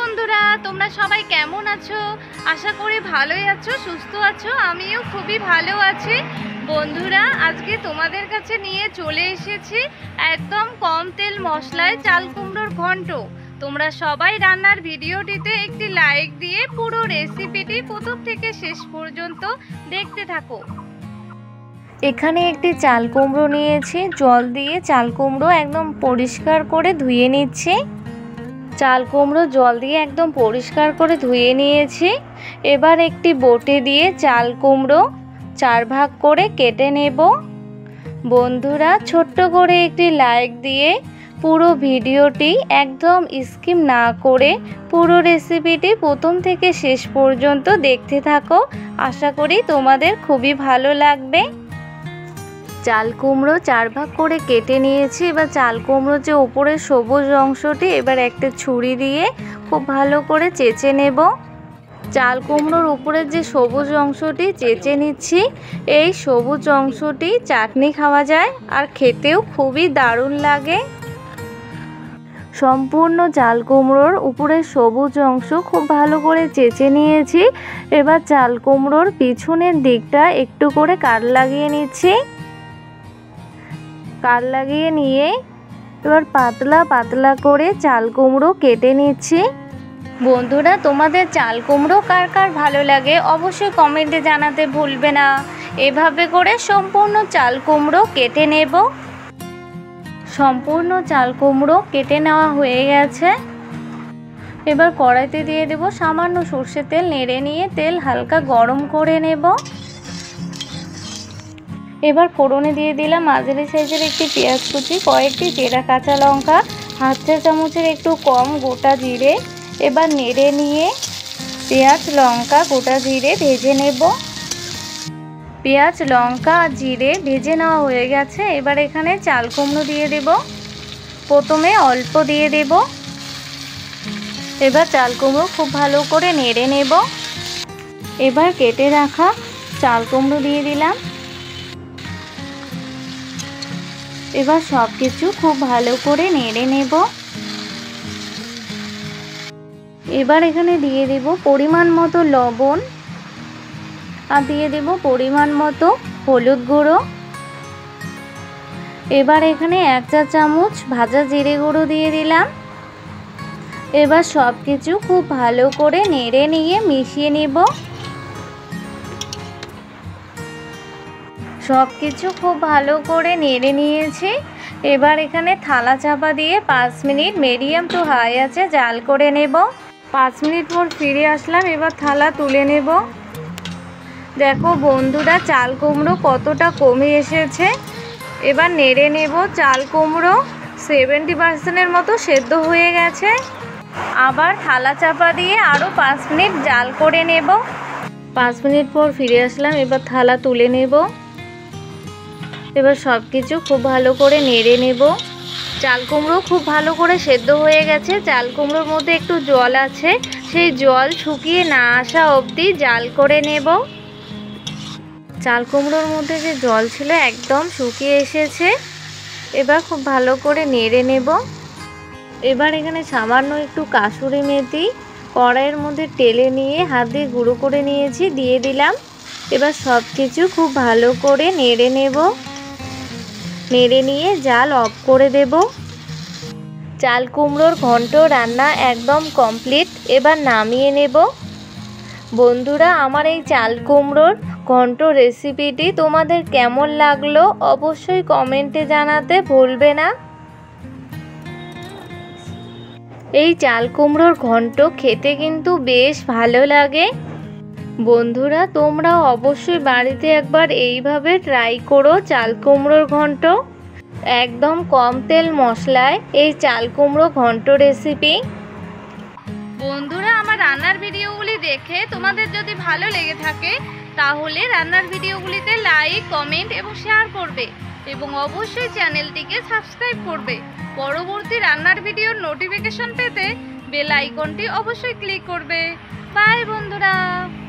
বন্ধুরা, তোমরা সবাই কেমন আছো? আশা করি ভালোই আছো, সুস্থ আছো। আমিও খুবই ভালো আছি। বন্ধুরা, আজকে তোমাদের কাছে নিয়ে চলে এসেছি একদম কম তেল মশলায় চাল কুমড়োর ঘন্ট। তোমরা সবাই রান্নার ভিডিওটিতে একটি লাইক দিয়ে পুরো রেসিপিটি প্রথম থেকে শেষ পর্যন্ত দেখতে থাকো। এখানে একটি চাল কুমড়ো নিয়েছি, জল দিয়ে চাল কুমড়ো একদম পরিষ্কার করে ধুয়ে নিচ্ছি। চাল কুমড়ো জল দিয়ে একদম পরিষ্কার করে ধুয়ে নিয়েছি। এবার একটি বটি দিয়ে চাল কুমড়ো 4 ভাগ করে কেটে নেব। বন্ধুরা, ছোট্ট করে একটি লাইক দিয়ে পুরো ভিডিওটি একদম স্কিপ না করে পুরো রেসিপিটি প্রথম থেকে শেষ পর্যন্ত দেখতে থাকো। আশা করি তোমাদের খুবই ভালো লাগবে। চাল কুমড়ো 4 ভাগ করে কেটে নিয়েছি। এবার চাল কুমড়োর যে উপরের সবুজ অংশটি এবার একটা ছুরি দিয়ে খুব ভালো করে চেঁচে নেব। চাল কুমড়োর উপরের যে সবুজ অংশটি চেঁচে নিচ্ছি। এই সবুজ অংশটি চাটনি খাওয়া যায় আর খেতেও খুবই দারুণ লাগে। সম্পূর্ণ চাল কুমড়োর উপরের সবুজ অংশ খুব ভালো করে চেঁচে নিয়েছি। এবার চাল কুমড়োর পিছনের দিকটা একটু করে কাট লাগিয়ে নিচ্ছি। কাট লাগিয়ে নিয়ে এবার পাতলা পাতলা করে চাল কুমড়ো কেটে নিচ্ছি। বন্ধুরা, তোমাদের চাল কুমড়ো কার কার ভালো লাগে অবশ্যই কমেন্টে জানাতে ভুলবে না। এভাবে করে সম্পূর্ণ চাল কুমড়ো কেটে নেব। সম্পূর্ণ চাল কুমড়ো কেটে নেওয়া হয়ে গেছে। এবার কড়াইতে দিয়ে দেব সামান্য সর্ষের তেল। নেড়ে নিয়ে তেল হালকা গরম করে নেব। এবার ফোড়নে দিয়ে দিলাম মাঝারি সাইজের একটি পেঁয়াজ কুচি, কয়েকটি চেরা কাঁচা লঙ্কা, হাফ চা চামচের একটু কম গোটা জিরে। এবার নেড়ে নিয়ে পেঁয়াজ লঙ্কা গোটা জিরে ভেজে নেব। পেঁয়াজ লঙ্কা আর জিরে ভেজে নেওয়া হয়ে গেছে। এবার এখানে চাল কুমড়ো দিয়ে দেব। প্রথমে অল্প দিয়ে দেব। এবার চাল কুমড়ো খুব ভালো করে নেড়ে নেব। এবার কেটে রাখা চাল কুমড়ো দিয়ে দিলাম। এবার সব কিছু খুব ভালো করে নেড়ে নেব। এবার এখানে দিয়ে দেব পরিমাণ মতো লবণ আর দিয়ে দেব পরিমাণ মতো হলুদ গুঁড়ো। এবার এখানে 1 চা চামচ ভাজা জিরে গুঁড়ো দিয়ে দিলাম। এবার সব কিছু খুব ভালো করে নেড়ে নিয়ে মিশিয়ে নেব। সব কিছু খুব ভালো করে নেড়ে নিয়েছি। এবার এখানে থালা চাপা দিয়ে 5 মিনিট মিডিয়াম টু হাই আছে জাল করে নেব। 5 মিনিট পর ফিরে আসলাম। এবার থালা তুলে নেব। দেখো বন্ধুরা, চাল কুমড়ো কতটা কমে এসেছে। এবার নেড়ে নেব। চাল কুমড়ো 70% মতো সেদ্ধ হয়ে গেছে। আবার থালা চাপা দিয়ে আরও 5 মিনিট জাল করে নেব। 5 মিনিট পর ফিরে আসলাম। এবার থালা তুলে নেব। এবার সব কিছু খুব ভালো করে নেড়ে নেব। চাল কুমড়ো খুব ভালো করে সেদ্ধ হয়ে গেছে। চাল কুমড়োর মধ্যে একটু জল আছে, সেই জল শুকিয়ে না আসা অবধি জাল করে নেব। চাল কুমড়োর মধ্যে যে জল ছিল একদম শুকিয়ে এসেছে। এবার খুব ভালো করে নেড়ে নেব। এবার এখানে সামান্য একটু কাসুরি মেথি কড়াইয়ের মধ্যে টেলে নিয়ে হাত দিয়ে গুঁড়ো করে নিয়েছি, দিয়ে দিলাম। এবার সব কিছু খুব ভালো করে নেড়ে নেব। নেড়ে নিয়ে জাল অফ করে দেব। চাল কুমড়োর ঘন্ট রান্না একদম কমপ্লিট। এবার নামিয়ে নেব। বন্ধুরা, আমার এই চাল কুমড়োর ঘন্ট রেসিপিটি তোমাদের কেমন লাগলো অবশ্যই কমেন্টে জানাতে ভুলবে না। এই চাল কুমড়োর ঘন্ট খেতে কিন্তু বেশ ভালো লাগে। বন্ধুরা, তোমরাও অবশ্যই বাড়িতে একবার এইভাবে ট্রাই করো চাল কুমড়োর ঘন্ট। একদম কম তেল মশলায় এই চাল কুমড়ো ঘন্ট রেসিপি। বন্ধুরা, আমার রান্নার ভিডিওগুলি দেখে তোমাদের যদি ভালো লেগে থাকে তাহলে রান্নার ভিডিওগুলিতে লাইক, কমেন্ট এবং শেয়ার করবে এবং অবশ্যই চ্যানেলটিকে সাবস্ক্রাইব করবে। পরবর্তী রান্নার ভিডিওর নোটিফিকেশন পেতে বেল আইকনটি অবশ্যই ক্লিক করবে। বাই বন্ধুরা।